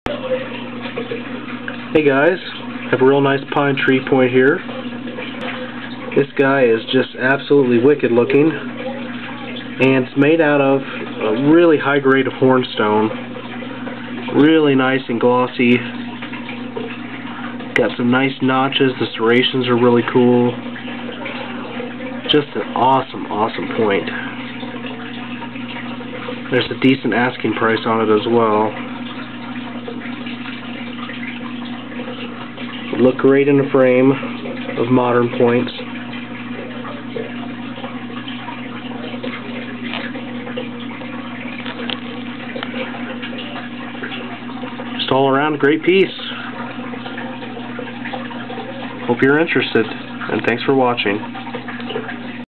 Hey guys, have a real nice pine tree point here. This guy is just absolutely wicked looking, and it's made out of a really high grade of hornstone. Really nice and glossy. Got some nice notches. The serrations are really cool. Just an awesome point. There's a decent asking price on it as well. Would look great in a frame of modern points. Just all around a great piece. Hope you're interested, and thanks for watching.